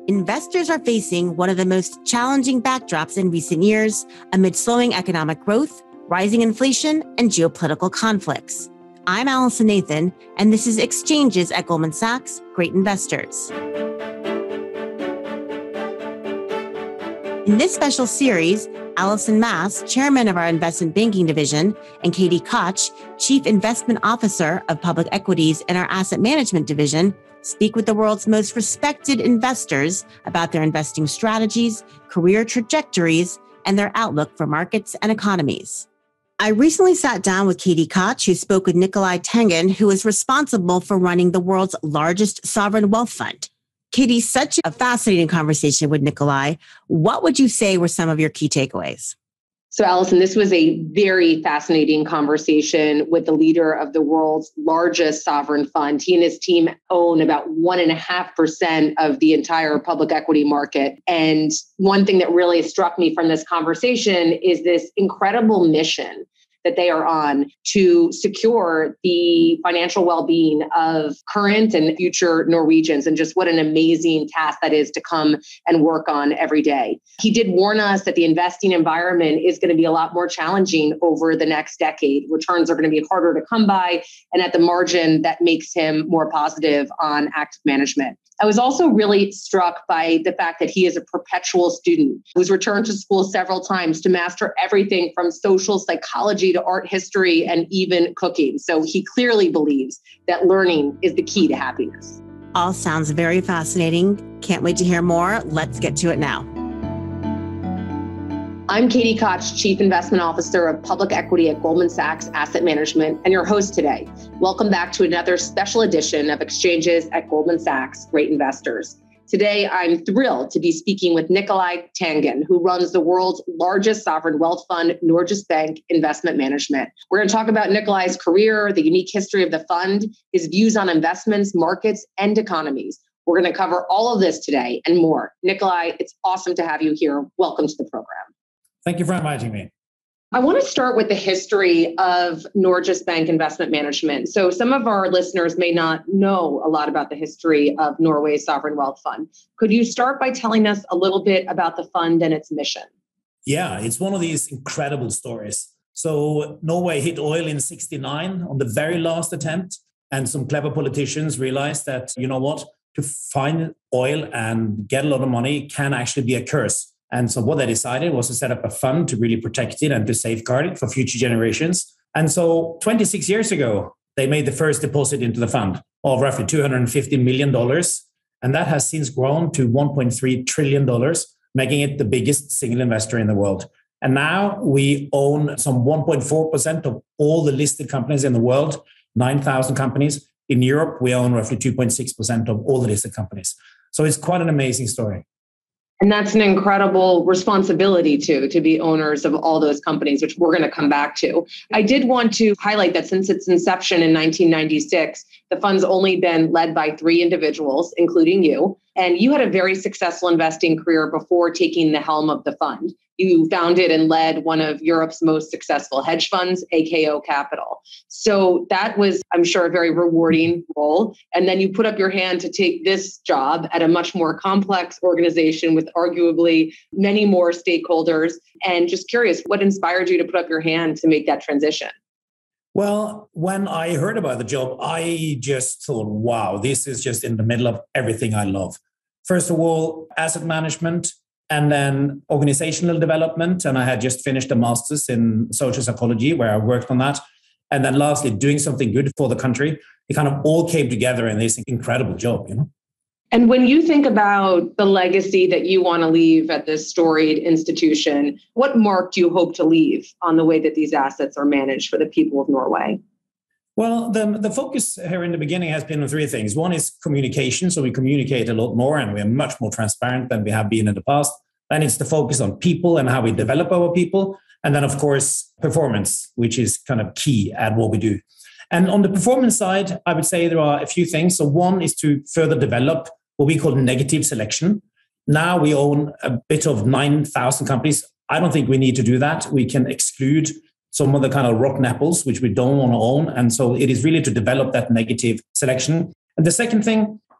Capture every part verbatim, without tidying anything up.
Investors are facing one of the most challenging backdrops in recent years amid slowing economic growth, rising inflation, and geopolitical conflicts. I'm Allison Nathan, and this is Exchanges at Goldman Sachs, Great Investors. In this special series, Allison Mass, chairman of our investment banking division, and Katie Koch, chief investment officer of public equities in our asset management division, speak with the world's most respected investors about their investing strategies, career trajectories, and their outlook for markets and economies. I recently sat down with Katie Koch, who spoke with Nicolai Tangen, who is responsible for running the world's largest sovereign wealth fund. Katie, such a fascinating conversation with Nicolai. What would you say were some of your key takeaways? So, Allison, this was a very fascinating conversation with the leader of the world's largest sovereign fund. He and his team own about one and a half percent of the entire public equity market. And one thing that really struck me from this conversation is this incredible mission that they are on to secure the financial well-being of current and future Norwegians, and just what an amazing task that is to come and work on every day. He did warn us that the investing environment is going to be a lot more challenging over the next decade. Returns are going to be harder to come by, and at the margin, that makes him more positive on active management. I was also really struck by the fact that he is a perpetual student who's returned to school several times to master everything from social psychology to art history and even cooking. So he clearly believes that learning is the key to happiness. All sounds very fascinating. Can't wait to hear more. Let's get to it now. I'm Katie Koch, Chief Investment Officer of Public Equity at Goldman Sachs Asset Management, and your host today. Welcome back to another special edition of Exchanges at Goldman Sachs Great Investors. Today, I'm thrilled to be speaking with Nicolai Tangen, who runs the world's largest sovereign wealth fund, Norges Bank Investment Management. We're going to talk about Nicolai's career, the unique history of the fund, his views on investments, markets, and economies. We're going to cover all of this today and more. Nicolai, it's awesome to have you here. Welcome to the program. Thank you for inviting me. I want to start with the history of Norges Bank Investment Management. So some of our listeners may not know a lot about the history of Norway's sovereign wealth fund. Could you start by telling us a little bit about the fund and its mission? Yeah, it's one of these incredible stories. So Norway hit oil in sixty-nine on the very last attempt. And some clever politicians realized that, you know what, to find oil and get a lot of money can actually be a curse. And so what they decided was to set up a fund to really protect it and to safeguard it for future generations. And so twenty-six years ago, they made the first deposit into the fund of roughly two hundred fifty million dollars. And that has since grown to one point three trillion dollars, making it the biggest single investor in the world. And now we own some one point four percent of all the listed companies in the world, nine thousand companies. In Europe, we own roughly two point six percent of all the listed companies. So it's quite an amazing story. And that's an incredible responsibility too, to be owners of all those companies, which we're going to come back to. I did want to highlight that since its inception in nineteen ninety-six, the fund's only been led by three individuals, including you. And you had a very successful investing career before taking the helm of the fund. You founded and led one of Europe's most successful hedge funds, A K O Capital. So that was, I'm sure, a very rewarding role. And then you put up your hand to take this job at a much more complex organization with arguably many more stakeholders. And just curious, what inspired you to put up your hand to make that transition? Well, when I heard about the job, I just thought, wow, this is just in the middle of everything I love. First of all, asset management, and then organizational development. And I had just finished a master's in social psychology where I worked on that. And then lastly, doing something good for the country. It kind of all came together in this incredible job, you know. And when you think about the legacy that you want to leave at this storied institution, what mark do you hope to leave on the way that these assets are managed for the people of Norway? Well, the, the focus here in the beginning has been on three things. One is communication. So we communicate a lot more and we are much more transparent than we have been in the past. Then it's the focus on people and how we develop our people. And then, of course, performance, which is kind of key at what we do. And on the performance side, I would say there are a few things. So one is to further develop what we call negative selection. Now we own a bit of nine thousand companies. I don't think we need to do that. We can exclude some of the kind of rotten apples, which we don't want to own. And so it is really to develop that negative selection. And the second thing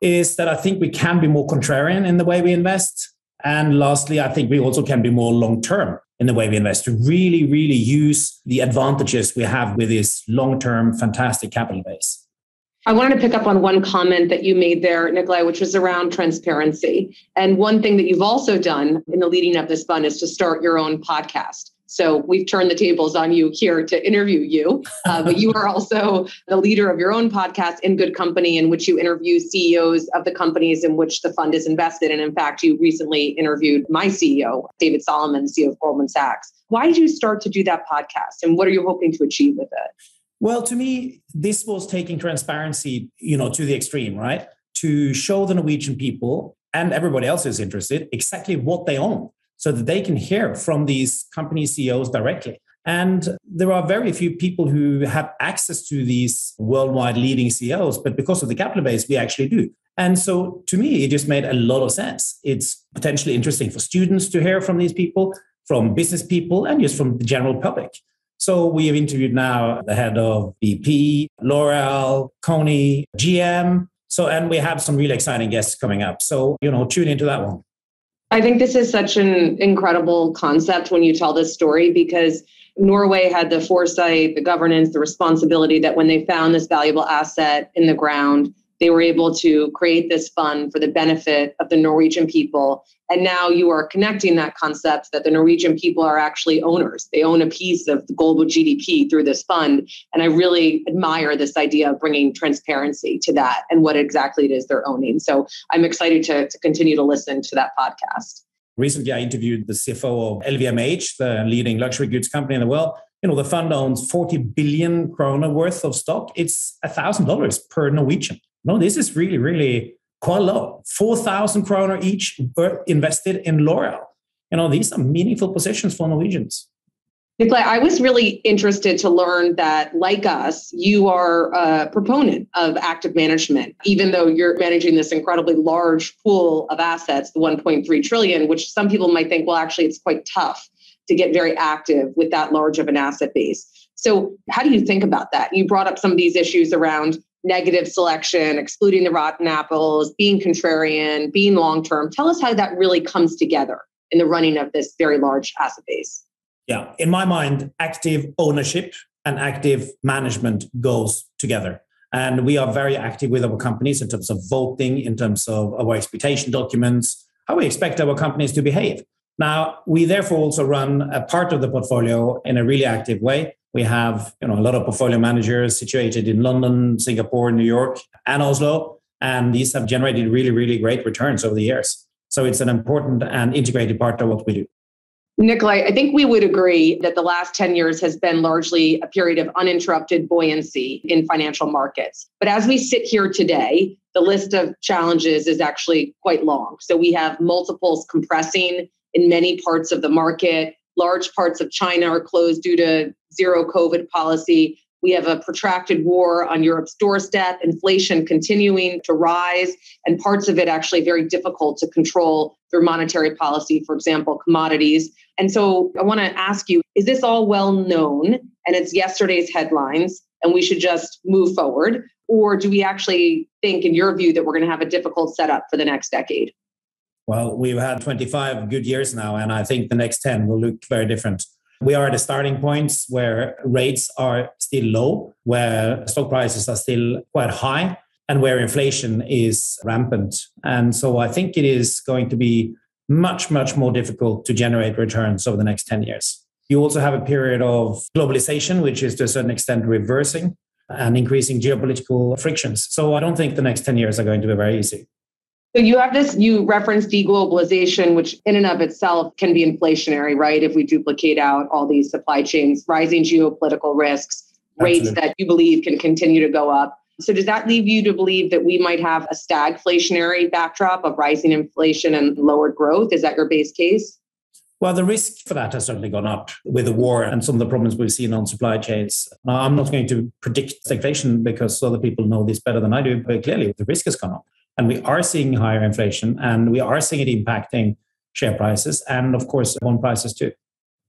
is that I think we can be more contrarian in the way we invest. And lastly, I think we also can be more long-term in the way we invest to really, really use the advantages we have with this long-term, fantastic capital base. I wanted to pick up on one comment that you made there, Nicolai, which was around transparency. And one thing that you've also done in the leading up this fund is to start your own podcast. So we've turned the tables on you here to interview you, uh, but you are also the leader of your own podcast, In Good Company, in which you interview C E Os of the companies in which the fund is invested. And in fact, you recently interviewed my C E O, David Solomon, C E O of Goldman Sachs. Why did you start to do that podcast? And what are you hoping to achieve with it? Well, to me, this was taking transparency, you know, to the extreme, right? To show the Norwegian people and everybody else who's interested exactly what they own so that they can hear from these company C E Os directly. And there are very few people who have access to these worldwide leading C E Os, but because of the capital base, we actually do. And so to me, it just made a lot of sense. It's potentially interesting for students to hear from these people, from business people, and just from the general public. So we have interviewed now the head of B P, L'Oreal, Coney, G M. So, and we have some really exciting guests coming up. So, you know, tune into that one. I think this is such an incredible concept when you tell this story, because Norway had the foresight, the governance, the responsibility that when they found this valuable asset in the ground, they were able to create this fund for the benefit of the Norwegian people. And now you are connecting that concept that the Norwegian people are actually owners. They own a piece of the global G D P through this fund. And I really admire this idea of bringing transparency to that and what exactly it is they're owning. So I'm excited to, to continue to listen to that podcast. Recently, I interviewed the C F O of L V M H, the leading luxury goods company in the world. You know, the fund owns forty billion kroner worth of stock. It's one thousand dollars per Norwegian. No, this is really, really quite low. four thousand kroner each invested in L'Oreal. You know, these are meaningful positions for Norwegians. Nicolai, I was really interested to learn that, like us, you are a proponent of active management, even though you're managing this incredibly large pool of assets, the one point three trillion, which some people might think, well, actually, it's quite tough to get very active with that large of an asset base. So how do you think about that? You brought up some of these issues around negative selection, excluding the rotten apples, being contrarian, being long-term. Tell us how that really comes together in the running of this very large asset base. Yeah, in my mind, active ownership and active management goes together. And we are very active with our companies in terms of voting, in terms of our expectation documents, how we expect our companies to behave. Now, we therefore also run a part of the portfolio in a really active way. We have, you know, a lot of portfolio managers situated in London, Singapore, New York, and Oslo. And these have generated really, really great returns over the years. So it's an important and integrated part of what we do. Nicolai, I think we would agree that the last ten years has been largely a period of uninterrupted buoyancy in financial markets. But as we sit here today, the list of challenges is actually quite long. So we have multiples compressing in many parts of the market. Large parts of China are closed due to zero COVID policy. We have a protracted war on Europe's doorstep, inflation continuing to rise, and parts of it actually very difficult to control through monetary policy, for example, commodities. And so I want to ask you, is this all well known and it's yesterday's headlines and we should just move forward? Or do we actually think, in your view, that we're going to have a difficult setup for the next decade? Well, we've had twenty-five good years now, and I think the next ten will look very different. We are at the starting points where rates are still low, where stock prices are still quite high, and where inflation is rampant. And so I think it is going to be much, much more difficult to generate returns over the next ten years. You also have a period of globalization, which is to a certain extent reversing and increasing geopolitical frictions. So I don't think the next ten years are going to be very easy. So you have this, you referenced deglobalization, which in and of itself can be inflationary, right? If we duplicate out all these supply chains, rising geopolitical risks, rates Absolutely. That you believe can continue to go up. So does that leave you to believe that we might have a stagflationary backdrop of rising inflation and lowered growth? Is that your base case? Well, the risk for that has certainly gone up with the war and some of the problems we've seen on supply chains. Now, I'm not going to predict stagflation because other people know this better than I do, but clearly the risk has gone up. And we are seeing higher inflation and we are seeing it impacting share prices and, of course, bond prices too.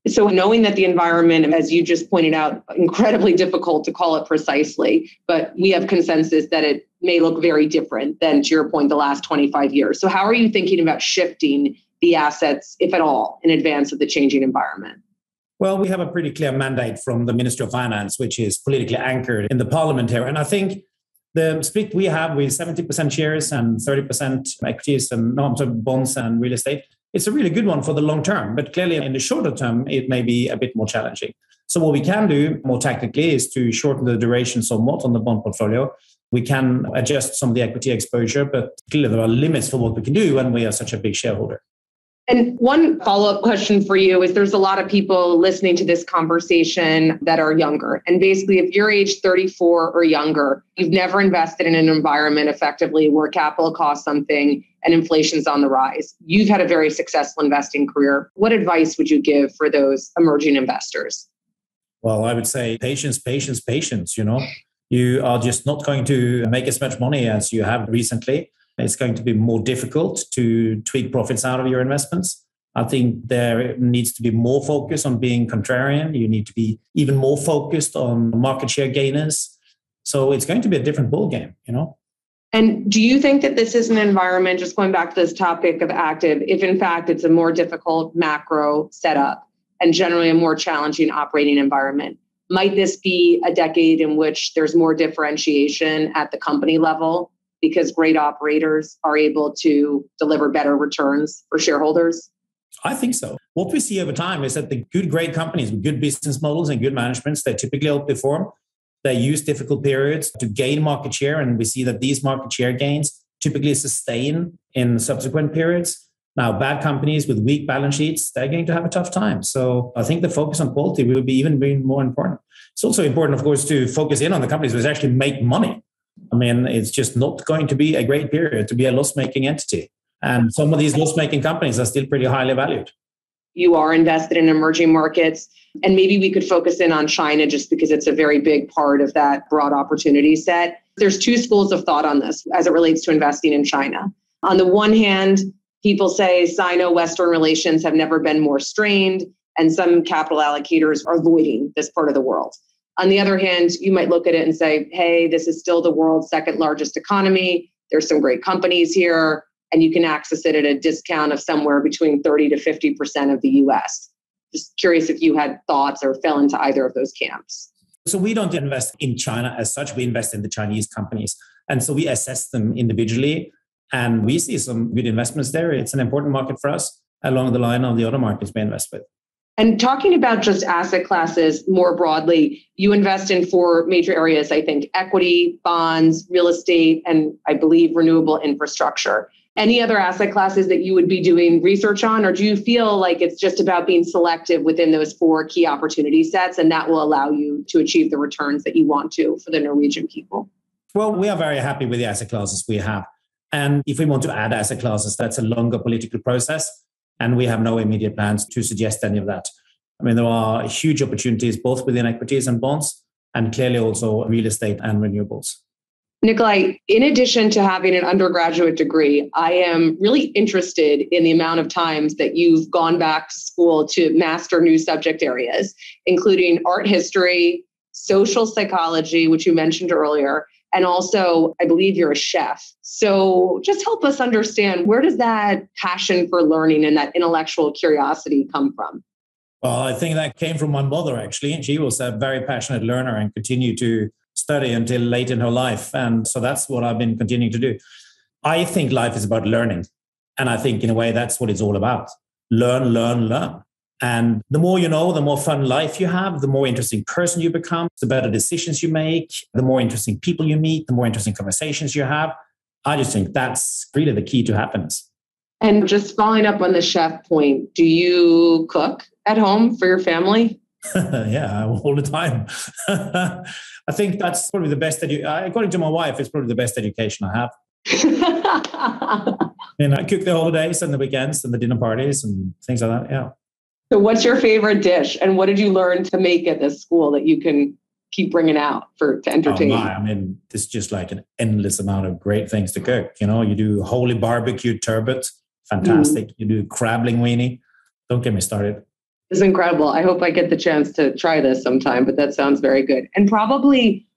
So knowing that the environment, as you just pointed out, incredibly difficult to call it precisely, but we have consensus that it may look very different than, to your point, the last twenty-five years. So how are you thinking about shifting the assets, if at all, in advance of the changing environment? Well, we have a pretty clear mandate from the Ministry of Finance, which is politically anchored in the parliament here. And I think the split we have with seventy percent shares and thirty percent equities and no, I'm sorry, bonds and real estate, it's a really good one for the long term. But clearly in the shorter term, it may be a bit more challenging. So what we can do more tactically is to shorten the duration somewhat on the bond portfolio. We can adjust some of the equity exposure, but clearly there are limits for what we can do when we are such a big shareholder. And one follow-up question for you is there's a lot of people listening to this conversation that are younger. And basically, if you're age thirty-four or younger, you've never invested in an environment effectively where capital costs something and inflation's on the rise. You've had a very successful investing career. What advice would you give for those emerging investors? Well, I would say patience, patience, patience, you know. You are just not going to make as much money as you have recently. It's going to be more difficult to tweak profits out of your investments. I think there needs to be more focus on being contrarian. You need to be even more focused on market share gainers. So it's going to be a different ballgame, you know? And do you think that this is an environment, just going back to this topic of active, if in fact it's a more difficult macro setup and generally a more challenging operating environment, might this be a decade in which there's more differentiation at the company level because great operators are able to deliver better returns for shareholders? I think so. What we see over time is that the good, great companies with good business models and good managements, they typically outperform. They use difficult periods to gain market share. And we see that these market share gains typically sustain in subsequent periods. Now, bad companies with weak balance sheets, they're going to have a tough time. So I think the focus on quality will be even be more important. It's also important, of course, to focus in on the companies which actually make money. I mean, it's just not going to be a great period to be a loss-making entity. And some of these loss-making companies are still pretty highly valued. You are invested in emerging markets. And maybe we could focus in on China just because it's a very big part of that broad opportunity set. There's two schools of thought on this as it relates to investing in China. On the one hand, people say Sino-Western relations have never been more strained, and some capital allocators are avoiding this part of the world. On the other hand, you might look at it and say, hey, this is still the world's second largest economy. There's some great companies here, and you can access it at a discount of somewhere between thirty to fifty percent of the U S. Just curious if you had thoughts or fell into either of those camps. So we don't invest in China as such. We invest in the Chinese companies. And so we assess them individually, and we see some good investments there. It's an important market for us along the line of the other markets we invest with. And talking about just asset classes more broadly, you invest in four major areas, I think: equity, bonds, real estate, and I believe renewable infrastructure. Any other asset classes that you would be doing research on, or do you feel like it's just about being selective within those four key opportunity sets and that will allow you to achieve the returns that you want to for the Norwegian people? Well, we are very happy with the asset classes we have. And if we want to add asset classes, that's a longer political process. And we have no immediate plans to suggest any of that. I mean, there are huge opportunities both within equities and bonds, and clearly also real estate and renewables. Nicolai, in addition to having an undergraduate degree, I am really interested in the amount of times that you've gone back to school to master new subject areas, including art history, social psychology, which you mentioned earlier, and also, I believe you're a chef. So just help us understand, where does that passion for learning and that intellectual curiosity come from? Well, I think that came from my mother, actually. She was a very passionate learner and continued to study until late in her life. And so that's what I've been continuing to do. I think life is about learning. And I think in a way, that's what it's all about. Learn, learn, learn. And the more you know, the more fun life you have, the more interesting person you become, the better decisions you make, the more interesting people you meet, the more interesting conversations you have. I just think that's really the key to happiness. And just following up on the chef point, do you cook at home for your family? Yeah, all the time. I think that's probably the best, edu- according to my wife, it's probably the best education I have. And I cook the holidays and the weekends and the dinner parties and things like that, yeah. So what's your favorite dish? And what did you learn to make at this school that you can keep bringing out for to entertain? Oh my, I mean, it's just like an endless amount of great things to cook. You know, you do holy barbecue turbot, fantastic. Mm. You do crab linguine. Don't get me started. It's incredible. I hope I get the chance to try this sometime, but that sounds very good. And probably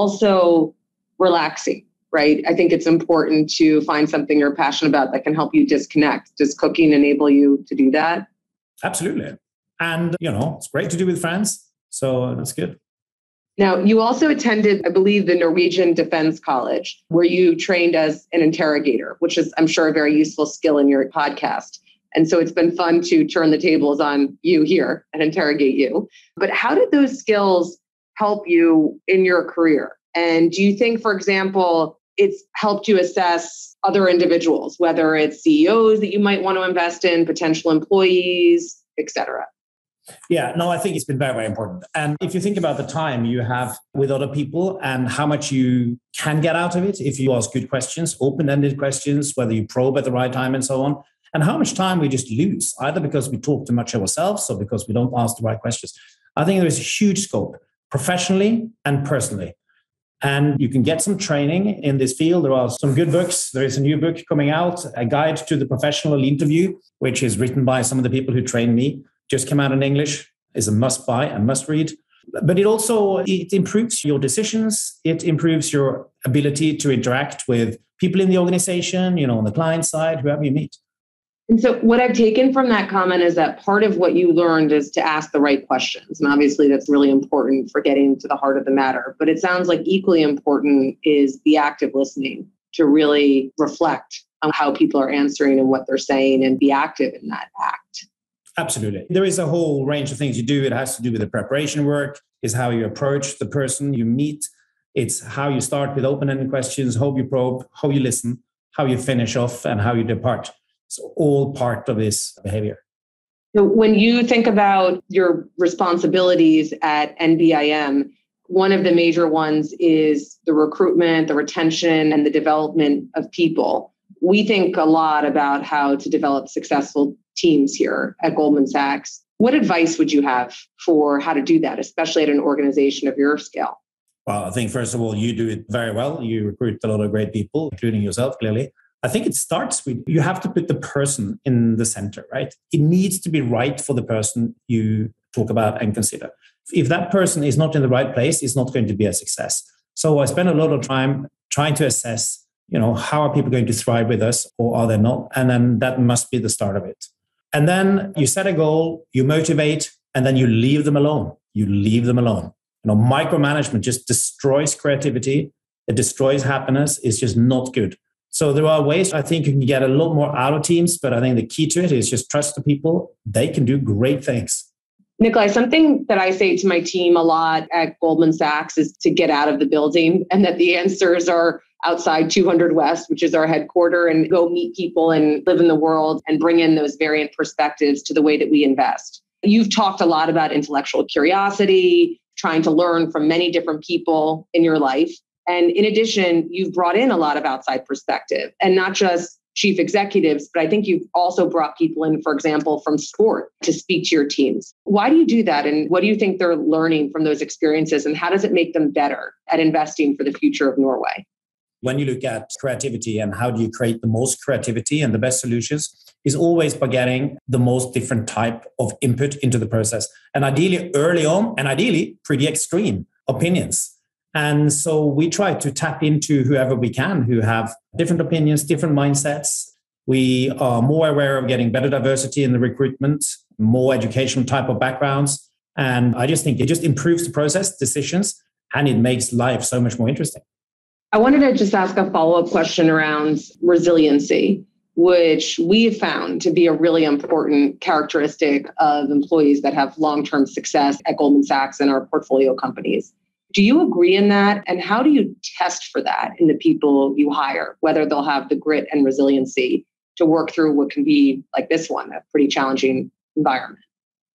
also relaxing, right? I think it's important to find something you're passionate about that can help you disconnect. Does cooking enable you to do that? Absolutely. And, you know, it's great to do with friends. So that's good. Now, you also attended, I believe, the Norwegian Defense College, where you trained as an interrogator, which is, I'm sure, a very useful skill in your podcast. And so it's been fun to turn the tables on you here and interrogate you. But how did those skills help you in your career? And do you think, for example, it's helped you assess other individuals, whether it's C E Os that you might want to invest in, potential employees, et cetera? Yeah, no, I think it's been very, very important. And if you think about the time you have with other people and how much you can get out of it, if you ask good questions, open-ended questions, whether you probe at the right time and so on, and how much time we just lose, either because we talk too much ourselves or because we don't ask the right questions. I think there is a huge scope, professionally and personally. And you can get some training in this field. There are some good books. There is a new book coming out, A Guide to the Professional Interview, which is written by some of the people who trained me. Just came out in English, is a must buy and must read. But it also, it improves your decisions. It improves your ability to interact with people in the organization, you know, on the client side, whoever you meet. And so what I've taken from that comment is that part of what you learned is to ask the right questions. And obviously that's really important for getting to the heart of the matter. But it sounds like equally important is the active listening, to really reflect on how people are answering and what they're saying and be active in that act. Absolutely. There is a whole range of things you do. It has to do with the preparation work, is how you approach the person you meet. It's how you start with open-ended questions, how you probe, how you listen, how you finish off, and how you depart. It's all part of this behavior. So when you think about your responsibilities at N B I M, one of the major ones is the recruitment, the retention, and the development of people. We think a lot about how to develop successful teams here at Goldman Sachs. What advice would you have for how to do that, especially at an organization of your scale? Well, I think, first of all, you do it very well. You recruit a lot of great people, including yourself, clearly. I think it starts with, you have to put the person in the center, right? It needs to be right for the person you talk about and consider. If that person is not in the right place, it's not going to be a success. So I spend a lot of time trying to assess, you know, how are people going to thrive with us or are they not? And then that must be the start of it. And then you set a goal, you motivate, and then you leave them alone. You leave them alone. You know, micromanagement just destroys creativity. It destroys happiness. It's just not good. So there are ways I think you can get a lot more out of teams, but I think the key to it is just trust the people. They can do great things. Nicolai, something that I say to my team a lot at Goldman Sachs is to get out of the building, and that the answers are outside two hundred West, which is our headquarter, and go meet people and live in the world and bring in those variant perspectives to the way that we invest. You've talked a lot about intellectual curiosity, trying to learn from many different people in your life. And in addition, you've brought in a lot of outside perspective, and not just chief executives, but I think you've also brought people in, for example, from sport to speak to your teams. Why do you do that? And what do you think they're learning from those experiences? And how does it make them better at investing for the future of Norway? When you look at creativity and how do you create the most creativity and the best solutions, is always by getting the most different type of input into the process. And ideally early on, and ideally pretty extreme opinions. And so we try to tap into whoever we can who have different opinions, different mindsets. We are more aware of getting better diversity in the recruitment, more educational type of backgrounds. And I just think it just improves the process, decisions, and it makes life so much more interesting. I wanted to just ask a follow-up question around resiliency, which we have found to be a really important characteristic of employees that have long-term success at Goldman Sachs and our portfolio companies. Do you agree in that? And how do you test for that in the people you hire, whether they'll have the grit and resiliency to work through what can be, like this one, a pretty challenging environment?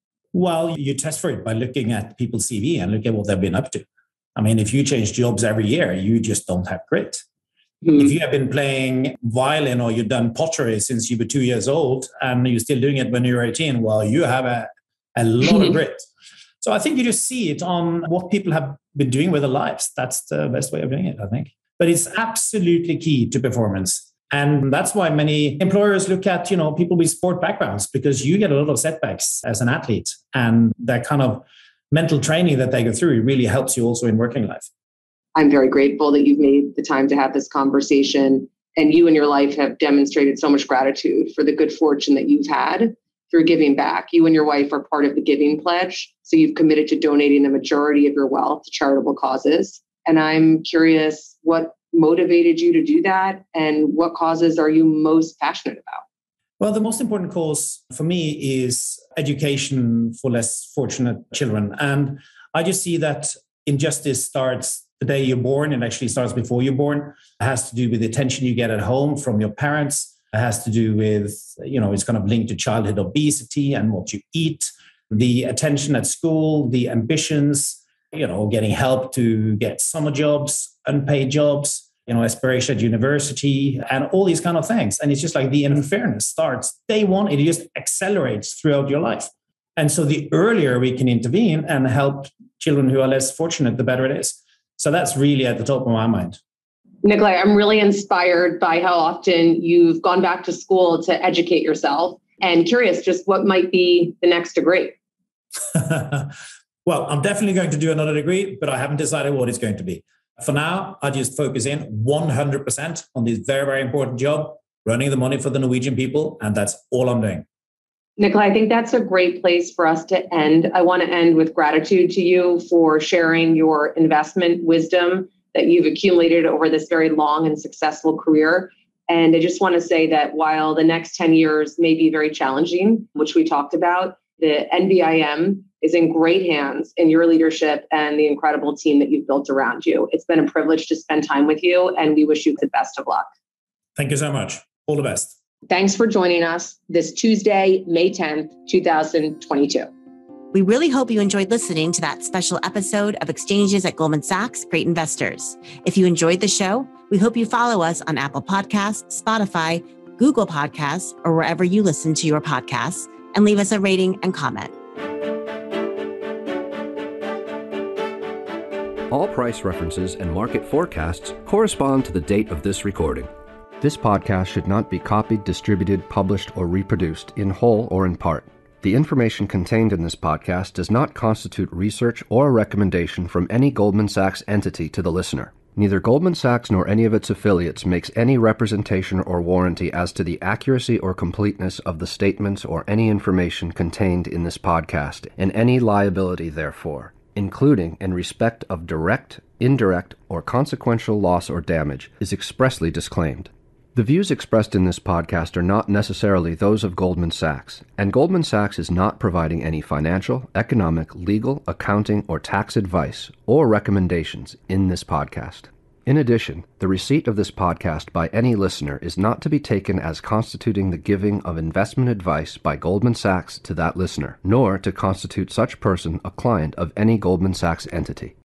Well, you test for it by looking at people's C V and look at what they've been up to. I mean, if you change jobs every year, you just don't have grit. Mm-hmm. If you have been playing violin or you've done pottery since you were two years old and you're still doing it when you're eighteen, well, you have a, a lot of grit. So I think you just see it on what people have been doing with their lives. That's the best way of doing it, I think. But it's absolutely key to performance And that's why many employers look at, you know, people with sport backgrounds, because you get a lot of setbacks as an athlete. And that kind of mental training that they go through really helps you also in working life. I'm very grateful that you've made the time to have this conversation. And you and your life have demonstrated so much gratitude for the good fortune that you've had through giving back. You and your wife are part of the Giving Pledge. So you've committed to donating the majority of your wealth to charitable causes. And I'm curious what motivated you to do that and what causes are you most passionate about? Well, the most important cause for me is education for less fortunate children. And I just see that injustice starts the day you're born. It actually starts before you're born. It has to do with the attention you get at home from your parents. It has to do with, you know, it's kind of linked to childhood obesity and what you eat, the attention at school, the ambitions, you know, getting help to get summer jobs, unpaid jobs, you know, aspiration at university, and all these kind of things. And it's just like the unfairness starts day one. It just accelerates throughout your life. And so the earlier we can intervene and help children who are less fortunate, the better it is. So that's really at the top of my mind. Nicolai, I'm really inspired by how often you've gone back to school to educate yourself, and curious just what might be the next degree. Well, I'm definitely going to do another degree, but I haven't decided what it's going to be. For now, I just focus in one hundred percent on this very, very important job, running the money for the Norwegian people. And that's all I'm doing. Nicolai, I think that's a great place for us to end. I want to end with gratitude to you for sharing your investment wisdom that you've accumulated over this very long and successful career. And I just want to say that while the next ten years may be very challenging, which we talked about, the N B I M is in great hands in your leadership and the incredible team that you've built around you. It's been a privilege to spend time with you, and we wish you the best of luck. Thank you so much. All the best. Thanks for joining us this Tuesday, May tenth, twenty twenty-two. We really hope you enjoyed listening to that special episode of Exchanges at Goldman Sachs Great Investors. If you enjoyed the show, we hope you follow us on Apple Podcasts, Spotify, Google Podcasts, or wherever you listen to your podcasts, and leave us a rating and comment. All price references and market forecasts correspond to the date of this recording. This podcast should not be copied, distributed, published, or reproduced in whole or in part. The information contained in this podcast does not constitute research or a recommendation from any Goldman Sachs entity to the listener. Neither Goldman Sachs nor any of its affiliates makes any representation or warranty as to the accuracy or completeness of the statements or any information contained in this podcast, and any liability therefore, including in respect of direct, indirect, or consequential loss or damage, is expressly disclaimed. The views expressed in this podcast are not necessarily those of Goldman Sachs, and Goldman Sachs is not providing any financial, economic, legal, accounting, or tax advice or recommendations in this podcast. In addition, the receipt of this podcast by any listener is not to be taken as constituting the giving of investment advice by Goldman Sachs to that listener, nor to constitute such person a client of any Goldman Sachs entity.